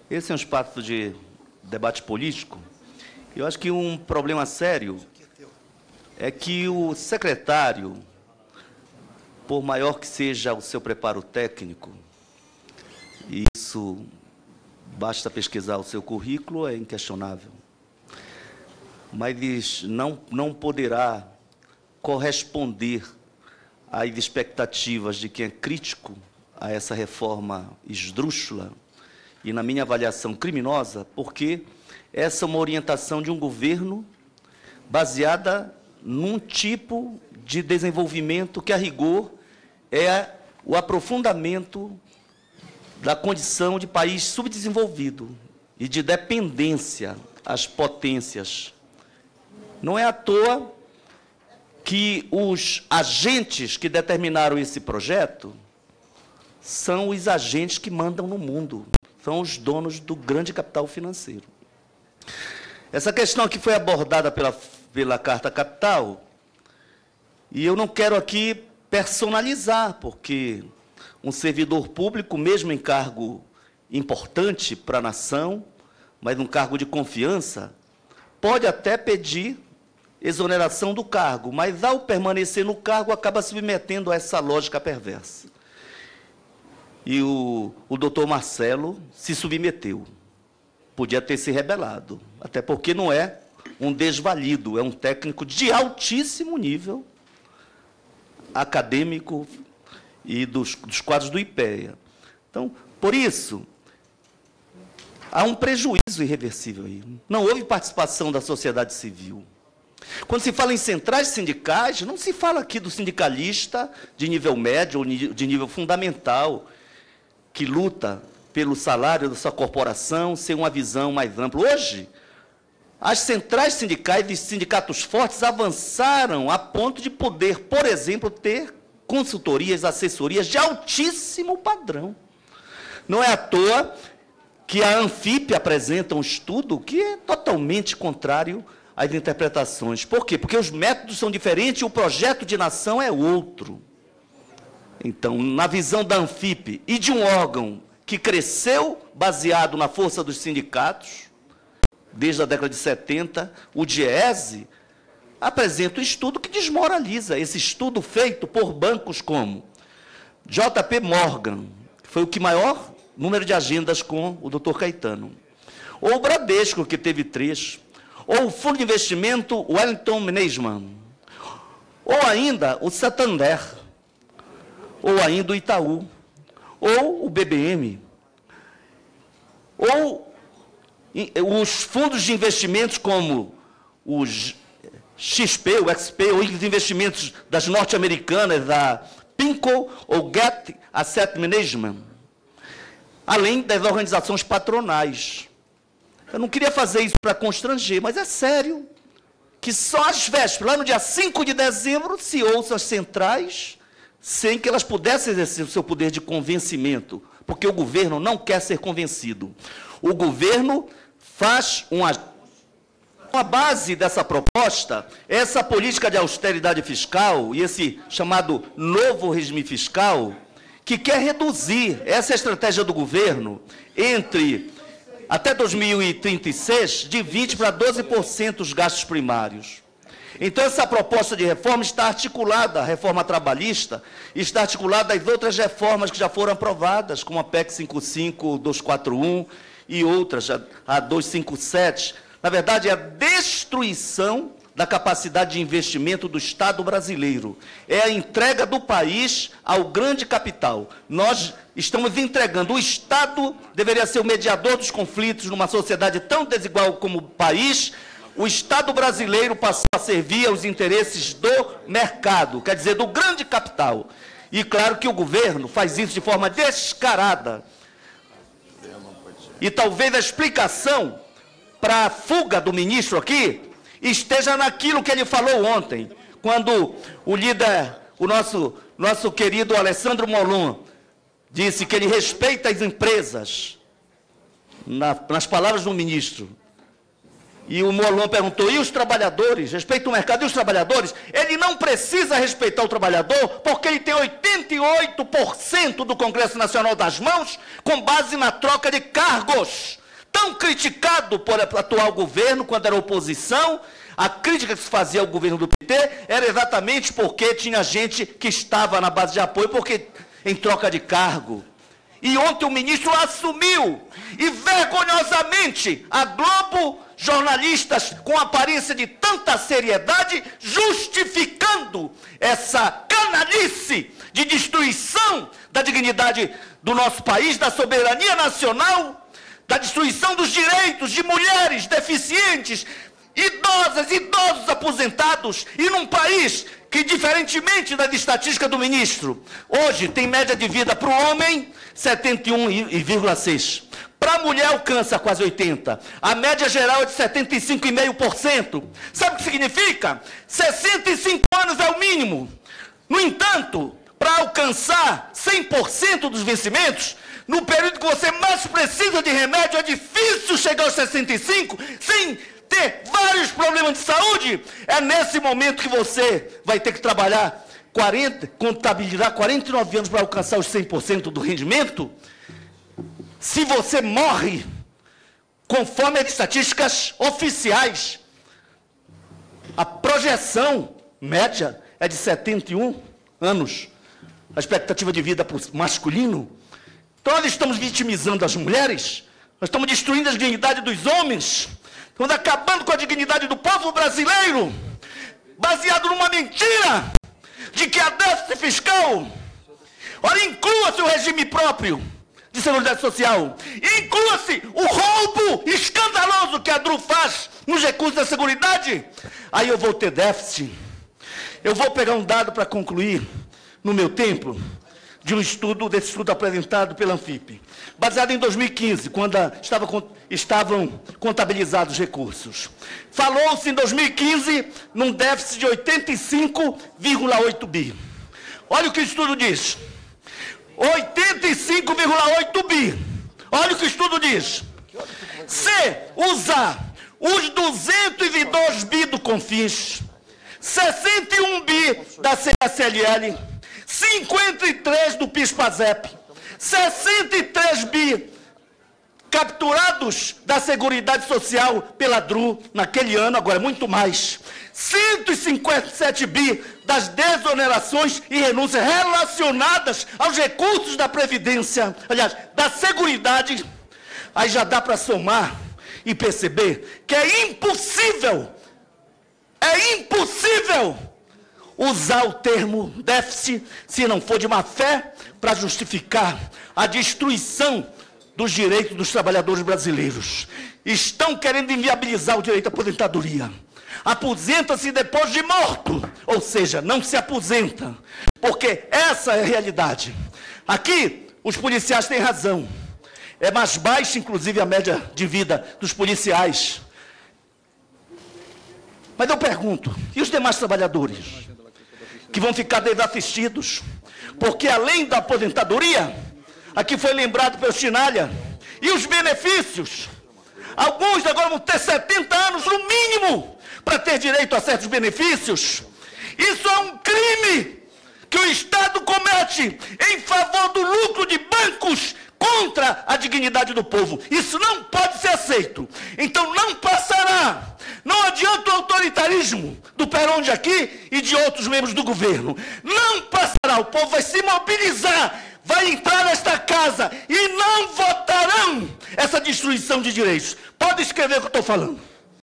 Esse é um espaço de debate político. Eu acho que um problema sério é que o secretário, por maior que seja o seu preparo técnico, e isso basta pesquisar o seu currículo, é inquestionável, mas não poderá corresponder às expectativas de quem é crítico a essa reforma esdrúxula e, na minha avaliação, criminosa, porque essa é uma orientação de um governo baseada num tipo de desenvolvimento que, a rigor, é o aprofundamento da condição de país subdesenvolvido e de dependência às potências. Não é à toa que os agentes que determinaram esse projeto são os agentes que mandam no mundo, são os donos do grande capital financeiro. Essa questão aqui foi abordada pela Carta Capital, e eu não quero aqui personalizar, porque um servidor público, mesmo em cargo importante para a nação, mas um cargo de confiança, pode até pedir exoneração do cargo, mas, ao permanecer no cargo, acaba submetendo a essa lógica perversa. E o doutor Marcelo se submeteu. Podia ter se rebelado, até porque não é um desvalido, é um técnico de altíssimo nível acadêmico e dos quadros do IPEA. Então, por isso, há um prejuízo irreversível aí. Não houve participação da sociedade civil. Quando se fala em centrais sindicais, não se fala aqui do sindicalista de nível médio ou de nível fundamental, que luta pelo salário da sua corporação, sem uma visão mais ampla. Hoje, as centrais sindicais e sindicatos fortes avançaram a ponto de poder, por exemplo, ter consultorias, assessorias de altíssimo padrão. Não é à toa que a Anfip apresenta um estudo que é totalmente contrário às interpretações. Por quê? Porque os métodos são diferentes e o projeto de nação é outro. Então, na visão da Anfip e de um órgão que cresceu baseado na força dos sindicatos, desde a década de 70, o DIEESE apresenta um estudo que desmoraliza. Esse estudo feito por bancos como JP Morgan, que foi o que maior número de agendas com o Dr. Caetano, ou o Bradesco, que teve 3, ou o Fundo de Investimento Wellington Management, ou ainda o Santander, ou ainda o Itaú, ou o BBM, ou os fundos de investimentos como o XP, o XP, ou os investimentos das norte-americanas, da PIMCO ou Get Asset Management, além das organizações patronais. Eu não queria fazer isso para constranger, mas é sério que só às vésperas, lá no dia 5 de dezembro, se ouçam as centrais sem que elas pudessem exercer o seu poder de convencimento, porque o governo não quer ser convencido. O governo faz a base dessa proposta, essa política de austeridade fiscal e esse chamado novo regime fiscal, que quer reduzir essa estratégia do governo até 2036, de 20% para 12% os gastos primários. Então, essa proposta de reforma está articulada, a reforma trabalhista, está articulada às outras reformas que já foram aprovadas, como a PEC 55, 241 e outras, a 257. Na verdade, é a destruição da capacidade de investimento do Estado brasileiro. É a entrega do país ao grande capital. Nós estamos entregando. O Estado deveria ser o mediador dos conflitos numa sociedade tão desigual como o país. O Estado brasileiro passou a servir aos interesses do mercado, quer dizer, do grande capital. E claro que o governo faz isso de forma descarada. E talvez a explicação para a fuga do ministro aqui esteja naquilo que ele falou ontem, quando o líder, o nosso querido Alessandro Molon, disse que ele respeita as empresas, nas palavras do ministro, E o Molon perguntou, e os trabalhadores? Respeita o mercado e os trabalhadores? Ele não precisa respeitar o trabalhador, porque ele tem 88% do Congresso Nacional das mãos, com base na troca de cargos. Tão criticado por atual governo, quando era oposição, a crítica que se fazia ao governo do PT era exatamente porque tinha gente que estava na base de apoio, porque em troca de cargo. E ontem o ministro assumiu, e vergonhosamente, a Globo, jornalistas com aparência de tanta seriedade, justificando essa canalice de destruição da dignidade do nosso país, da soberania nacional, da destruição dos direitos de mulheres deficientes, idosas, idosos aposentados, e num país que, diferentemente da estatística do ministro, hoje tem média de vida para o homem 71,6%. Para a mulher alcança quase 80%. A média geral é de 75,5%. Sabe o que significa? 65 anos é o mínimo. No entanto, para alcançar 100% dos vencimentos, no período que você mais precisa de remédio, é difícil chegar aos 65 sem ter vários problemas de saúde. É nesse momento que você vai ter que trabalhar contabilizar 49 anos para alcançar os 100% do rendimento. Se você morre, conforme as estatísticas oficiais, a projeção média é de 71 anos, a expectativa de vida para o masculino. Então nós estamos vitimizando as mulheres, nós estamos destruindo a dignidade dos homens, estamos acabando com a dignidade do povo brasileiro, baseado numa mentira de que há déficit fiscal. Ora, inclua-se o regime próprio de Seguridade Social, inclua-se o roubo escandaloso que a DRU faz nos recursos da Seguridade. Aí eu vou ter déficit. Eu vou pegar um dado para concluir no meu tempo, de um estudo, desse estudo apresentado pela Anfip, baseado em 2015, quando estavam contabilizados os recursos. Falou-se em 2015 num déficit de 85,8 bi. Olha o que o estudo diz. 85,8 bi. Olha o que o estudo diz. Se usar os 202 bi do Confins, 61 bi da CSLL, 53 do PIS/PASEP, 63 bi capturados da Seguridade Social pela DRU naquele ano, agora é muito mais, 157 bi das desonerações e renúncias relacionadas aos recursos da Previdência, aliás, da Seguridade. Aí já dá para somar e perceber que é impossível usar o termo déficit se não for de má fé para justificar a destruição dos direitos dos trabalhadores brasileiros. Estão querendo inviabilizar o direito à aposentadoria. Aposenta-se depois de morto, ou seja, não se aposenta, porque essa é a realidade. Aqui, os policiais têm razão. É mais baixa, inclusive, a média de vida dos policiais. Mas eu pergunto, e os demais trabalhadores? Que vão ficar desassistidos? Porque além da aposentadoria, aqui foi lembrado pelo Chinalha, e os benefícios? Alguns agora vão ter 70 anos no mínimo para ter direito a certos benefícios. Isso é um crime que o Estado comete em favor do lucro de bancos contra a dignidade do povo. Isso não pode ser aceito. Então não passará. Não adianta o autoritarismo do Perón aqui e de outros membros do governo. Não passará. O povo vai se mobilizar, vai entrar nesta casa e não votarão essa destruição de direitos. Pode escrever o que eu estou falando.